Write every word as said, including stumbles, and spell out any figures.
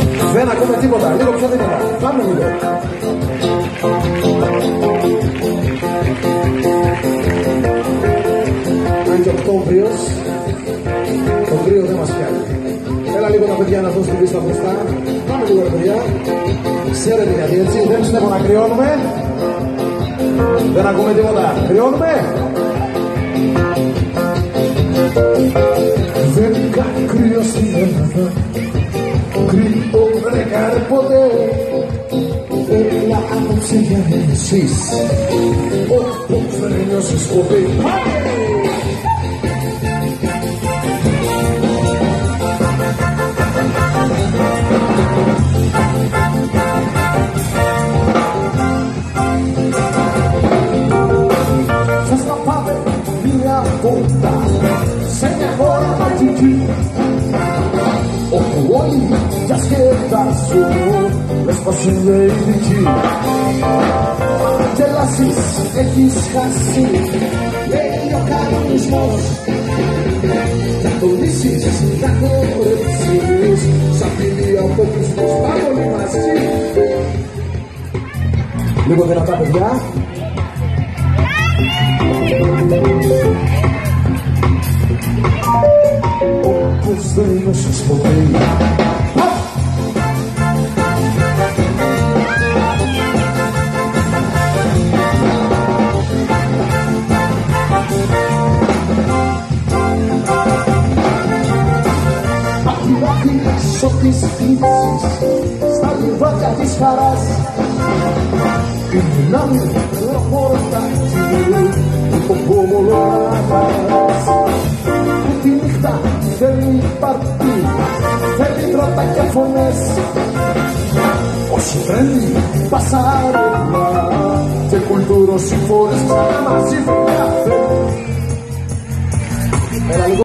Δεν ακούμε τίποτα, λίγο πιο δυνατά. Πάμε λίγο. Αν και Οκτώβριος, το κρύο δεν μας πιάνει. Έλα λίγο τα παιδιά να δώσουν την πίστα μπροστά. Πάμε λίγο ρε παιδιά. Ξέρετε γιατί έτσι, δεν πιστεύω να κρυώνουμε. Δεν ακούμε τίποτα. Κρυώνουμε. Δεν κάνει κρύο στην Ελλάδα. Κρύο δεν κάνει ποτέ. Έλα απόψε για εσείς. Όπως δεν νιώσεις ποτέ. Σας θα πάμε μια βόλτα σε μια χώρα μαγική, όπου όλοι διασκεδάζουν μες πως είναι ειδικοί. Γελάσεις έχεις χάσει, λέει ο κανονισμός. Να το λύσεις, να χορέψεις, σαν φίλοι από Χριστός. Πάμε όλοι μαζί. Λίγο δυνατά παιδιά. Όπως δεν νιώσεις ποτέ. Απειλάχεις ό,τι σκύψεις στα λιβάδια της χαράς. Η δυνάμει προχωρτάκι το πόμολος. Που τη νύχτα θέλει παρτί, θέλει τρώτα και φωνές. Όσοι τρέμει πασαρέλα και κουλτούρος οι φορές ξανά μαζί. Έλα λίγο.